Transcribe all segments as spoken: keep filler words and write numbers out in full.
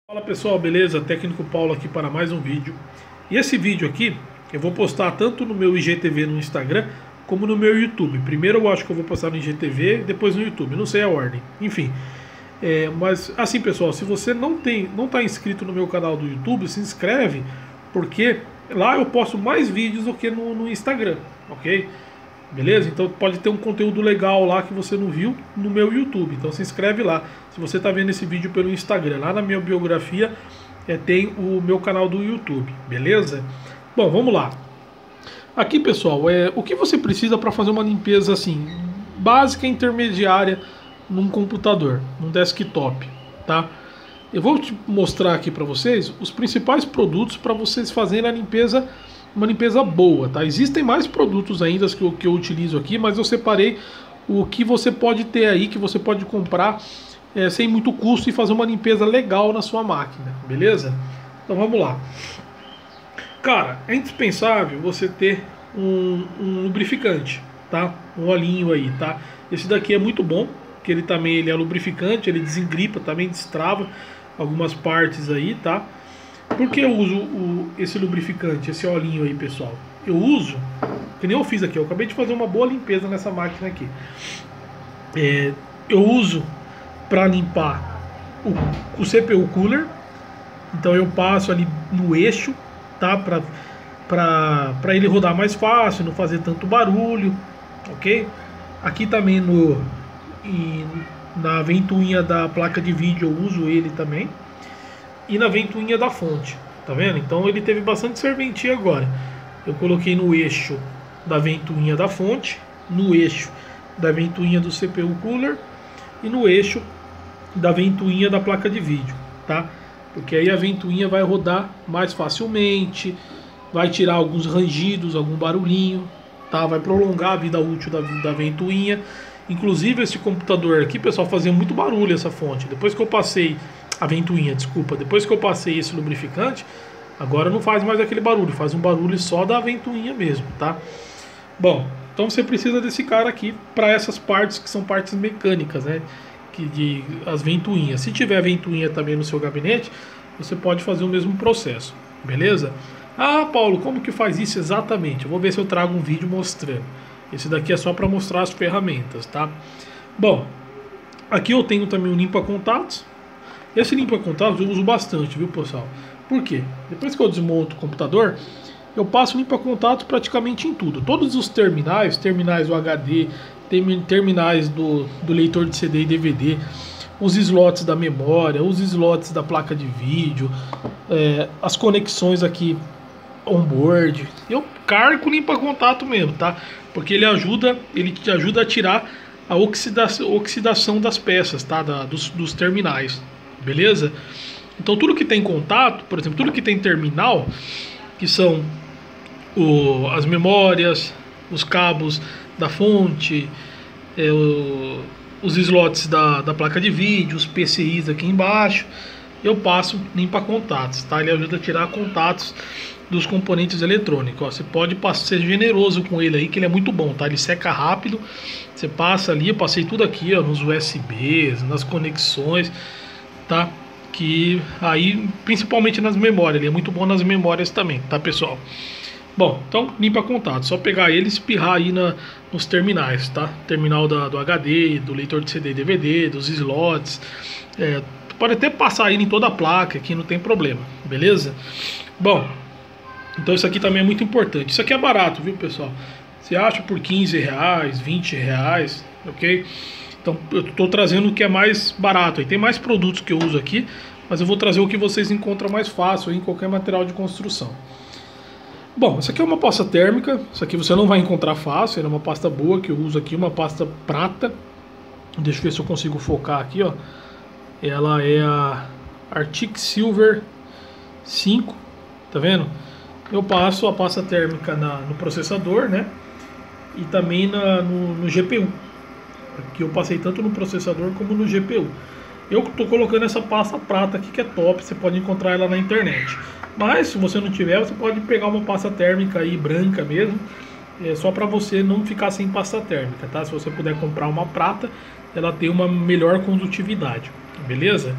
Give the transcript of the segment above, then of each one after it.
Fala pessoal, beleza? Técnico Paulo aqui para mais um vídeo. E esse vídeo aqui eu vou postar tanto no meu I G T V no Instagram como no meu YouTube. Primeiro eu acho que eu vou postar no I G T V, depois no YouTube, não sei a ordem. Enfim, é, mas assim pessoal, se você não tem, não está inscrito no meu canal do YouTube, se inscreve, porque lá eu posto mais vídeos do que no, no Instagram, ok? Beleza? Então pode ter um conteúdo legal lá que você não viu no meu YouTube. Então se inscreve lá. Se você está vendo esse vídeo pelo Instagram, lá na minha biografia é, tem o meu canal do YouTube. Beleza? Bom, vamos lá. Aqui pessoal, é, o que você precisa para fazer uma limpeza assim básica e intermediária num computador, num desktop, tá? Eu vou te mostrar aqui para vocês os principais produtos para vocês fazerem a limpeza, uma limpeza boa, tá? Existem mais produtos ainda que eu, que eu utilizo aqui, mas eu separei o que você pode ter aí, que você pode comprar é, sem muito custo e fazer uma limpeza legal na sua máquina, beleza? Então vamos lá. Cara, é indispensável você ter um, um lubrificante, tá? Um olhinho aí, tá? Esse daqui é muito bom, porque ele também ele é lubrificante, ele desengripa, também destrava algumas partes aí, tá? Por que eu uso o, esse lubrificante, esse olhinho aí, pessoal? Eu uso, que nem eu fiz aqui, eu acabei de fazer uma boa limpeza nessa máquina aqui. É, eu uso para limpar o, o C P U Cooler, então eu passo ali no eixo, tá? Para para ele rodar mais fácil, não fazer tanto barulho, ok? Aqui também no e na ventoinha da placa de vídeo eu uso ele também. E na ventoinha da fonte, tá vendo? Então ele teve bastante serventia agora. Eu coloquei no eixo da ventoinha da fonte, no eixo da ventoinha do C P U Cooler e no eixo da ventoinha da placa de vídeo, tá? Porque aí a ventoinha vai rodar mais facilmente, vai tirar alguns rangidos, algum barulhinho, tá? Vai prolongar a vida útil da, da ventoinha. Inclusive esse computador aqui, pessoal, fazia muito barulho essa fonte. Depois que eu passei a ventoinha, desculpa, depois que eu passei esse lubrificante, agora não faz mais aquele barulho, faz um barulho só da ventoinha mesmo, tá? Bom, então você precisa desse cara aqui para essas partes que são partes mecânicas, né? Que de as ventoinhas. Se tiver ventoinha também no seu gabinete, você pode fazer o mesmo processo, beleza? Ah, Paulo, como que faz isso exatamente? Eu vou ver se eu trago um vídeo mostrando. Esse daqui é só para mostrar as ferramentas, tá? Bom, aqui eu tenho também um limpa-contatos. Esse limpa-contatos eu uso bastante, viu, pessoal? Por quê? Depois que eu desmonto o computador, eu passo limpa-contatos praticamente em tudo. Todos os terminais, terminais do H D, terminais do, do leitor de C D e D V D, os slots da memória, os slots da placa de vídeo, é, as conexões aqui onboard, eu cargo limpa-contato mesmo, tá? Porque ele ajuda, ele te ajuda a tirar a oxidação, oxidação das peças, tá? Da, dos, dos terminais. Beleza? Então tudo que tem contato, por exemplo, tudo que tem terminal, que são o, as memórias, os cabos da fonte, é, o, os slots da, da placa de vídeo, os P C Is aqui embaixo, eu passo limpa contatos, tá? Ele ajuda a tirar contatos dos componentes eletrônicos. Ó, você pode passar, ser generoso com ele aí, que ele é muito bom, tá? Ele seca rápido, você passa ali, eu passei tudo aqui, ó, nos U S Bs, nas conexões, tá? Que aí, principalmente nas memórias, ele é muito bom nas memórias também, tá, pessoal? Bom, então limpa contato, só pegar ele e espirrar aí na, nos terminais, tá? Terminal da, do H D, do leitor de C D e D V D, dos slots, é, pode até passar ele em toda a placa, aqui não tem problema, beleza? Bom, então isso aqui também é muito importante. Isso aqui é barato, viu, pessoal? Você acha por quinze reais, vinte reais, ok? Então eu estou trazendo o que é mais barato. Aí tem mais produtos que eu uso aqui, mas eu vou trazer o que vocês encontram mais fácil em qualquer material de construção. Bom, essa aqui é uma pasta térmica. Isso aqui você não vai encontrar fácil. Ela é uma pasta boa que eu uso aqui, uma pasta prata. Deixa eu ver se eu consigo focar aqui, ó. Ela é a Arctic Silver cinco, tá vendo? Eu passo a pasta térmica na, no processador, né? E também na, no, no G P U. Aqui eu passei tanto no processador como no G P U. Eu estou colocando essa pasta prata aqui que é top, você pode encontrar ela na internet. Mas se você não tiver, você pode pegar uma pasta térmica aí branca mesmo, é só para você não ficar sem pasta térmica, tá? Se você puder comprar uma prata, ela tem uma melhor condutividade, beleza?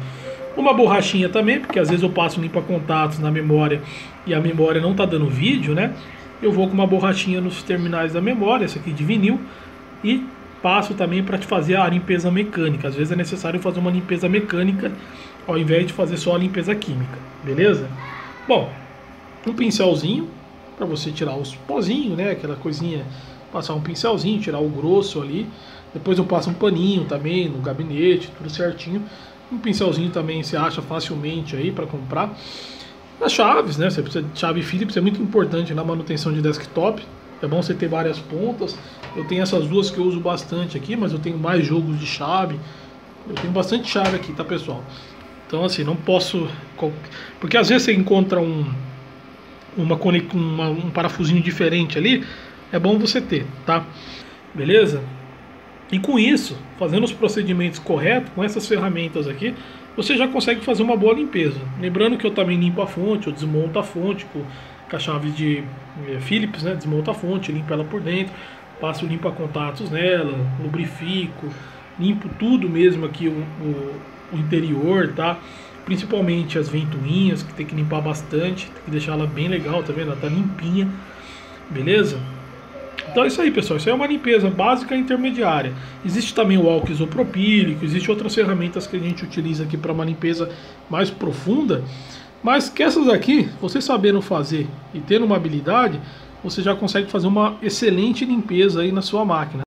Uma borrachinha também, porque às vezes eu passo um limpa-contatos na memória e a memória não está dando vídeo, né? Eu vou com uma borrachinha nos terminais da memória, essa aqui de vinil, e passo também para te fazer a limpeza mecânica. Às vezes é necessário fazer uma limpeza mecânica ao invés de fazer só a limpeza química, beleza? Bom, um pincelzinho para você tirar os pozinhos, né? Aquela coisinha, passar um pincelzinho, tirar o grosso ali. Depois eu passo um paninho também no gabinete, tudo certinho. Um pincelzinho também se acha facilmente aí para comprar. As chaves, né? Você precisa de chave Phillips, é muito importante na manutenção de desktop. É bom você ter várias pontas. Eu tenho essas duas que eu uso bastante aqui, mas eu tenho mais jogos de chave. Eu tenho bastante chave aqui, tá, pessoal? Então, assim, não posso... Porque às vezes você encontra um, uma, uma, um parafusinho diferente ali. É bom você ter, tá? Beleza? E com isso, fazendo os procedimentos corretos, com essas ferramentas aqui, você já consegue fazer uma boa limpeza. Lembrando que eu também limpo a fonte, eu desmonto a fonte com, com a chave de é, Phillips, né? Desmonto a fonte, limpo ela por dentro, passo limpa-contatos nela, lubrifico, limpo tudo mesmo aqui, o, o, o interior, tá? Principalmente as ventoinhas, que tem que limpar bastante, tem que deixar ela bem legal, tá vendo? Ela tá limpinha, beleza? Então é isso aí, pessoal, isso aí é uma limpeza básica e intermediária. Existe também o álcool isopropílico, existe outras ferramentas que a gente utiliza aqui para uma limpeza mais profunda, mas que essas aqui, você sabendo fazer e tendo uma habilidade, você já consegue fazer uma excelente limpeza aí na sua máquina.